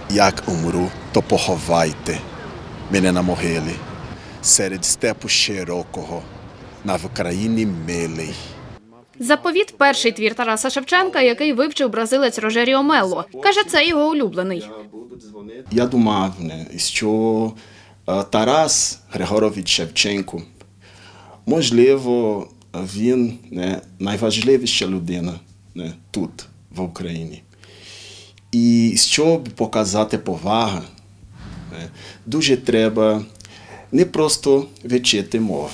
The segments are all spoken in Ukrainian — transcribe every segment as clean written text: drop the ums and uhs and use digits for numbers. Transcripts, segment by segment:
Як умру, то поховайте мене на могилі, серед степу широкого, на Вкраїні милий. «Заповіт» – перший твір Тараса Шевченка, який вивчив бразилець Рожеріо Мелло. Каже, це його улюблений. Я думав, що Тарас Григорович Шевченко, можливо, він найважливіша людина тут, в Україні. І щоб показати повагу, дуже треба не просто вчити мову,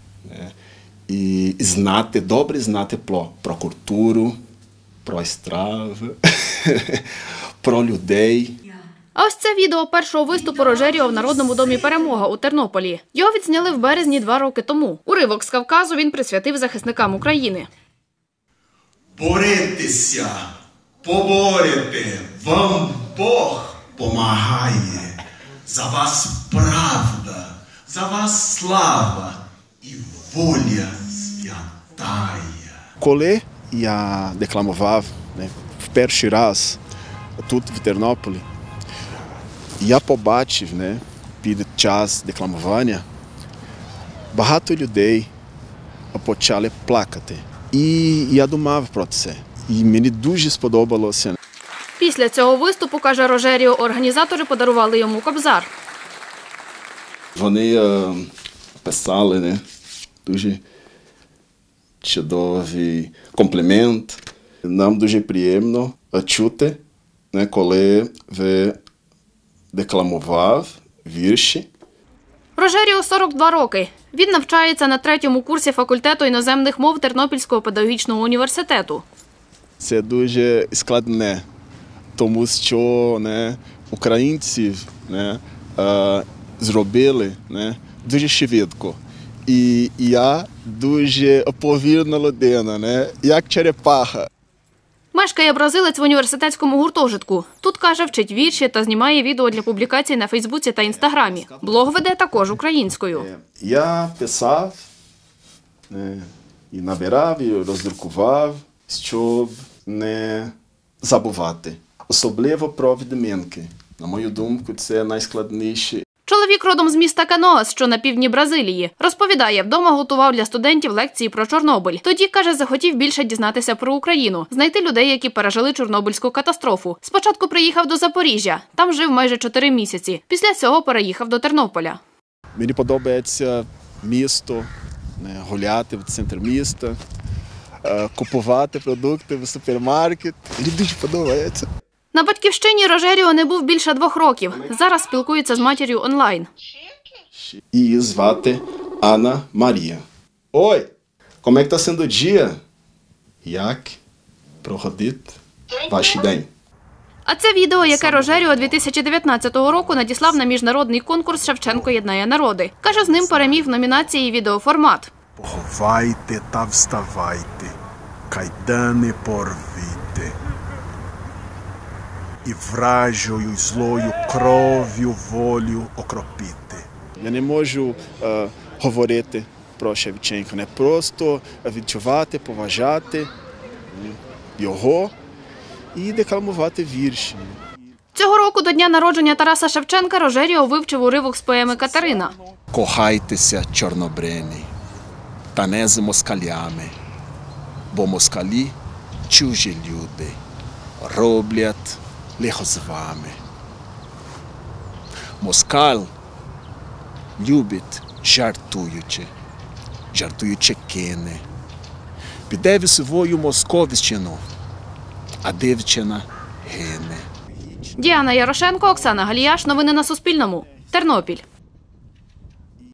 і добре знати про культуру, про страви, про людей. А ось це відео першого виступу Рожеріо в Народному домі «Перемога» у Тернополі. Його відзняли в березні 2 роки тому. Уривок з Кавказу він присвятив захисникам України. Борітеся, поборете, вам Бог помагає. За вас правда, за вас слава і воля святая. Коли я декламував в перший раз тут, в Тернополі, я побачив під час декламування багато людей почали плакати. І я думав про це. І мені дуже сподобалося. Після цього виступу, каже Рожеріо, організатори подарували йому кобзар. Вони писали дуже чудовий комплімент. Нам дуже приємно чути, коли ви декламував вірші. Рожеріо 42 роки. Він навчається на 3-му курсі факультету іноземних мов Тернопільського педагогічного університету. Це дуже складне, тому що українці зробили дуже швидко. І я дуже повільна людина, як черепаха. Мешкає бразилець в університетському гуртожитку. Тут, каже, вчить вірші та знімає відео для публікацій на Фейсбуці та Інстаграмі. Блог веде також українською. Я писав, і набирав, і роздрукував, щоб не забувати. Особливо про відмінки. На мою думку, це найскладніше. Чоловік родом з міста Каноас, що на півдні Бразилії. Розповідає, вдома готував для студентів лекції про Чорнобиль. Тоді, каже, захотів більше дізнатися про Україну, знайти людей, які пережили Чорнобильську катастрофу. Спочатку приїхав до Запоріжжя. Там жив майже 4 місяці. Після цього переїхав до Тернополя. Мені подобається місто, гуляти в центр міста, купувати продукти в супермаркет. Мені дуже подобається. На батьківщині Рожеріо не був більше 2 років. Зараз спілкується з матір'ю онлайн. Її звати Анна Марія. Ой, como é que tá sendo o dia? Як проходить ваш день? А це відео, яке Рожеріо 2019 року надіслав на міжнародний конкурс «Шевченко єднає народи». Каже, з ним переміг в номінації «Відеоформат». Поховайте та вставайте, кайдани порвіте. І вражою, й злою кров'ю волю окропіти. Я не можу говорити про Шевченка, не просто відчувати, поважати його і декламувати вірші. Цього року до дня народження Тараса Шевченка Рожеріо вивчив уривок з поеми «Катерина». Кохайтеся, чорнобрені, та не з москалями, бо москалі – чужі люди, роблять лихо з вами. Москаль любить жартуючи кине. Піде в свою московщину, а дівчина гине. Діана Ярошенко, Оксана Галіяш. Новини на Суспільному. Тернопіль.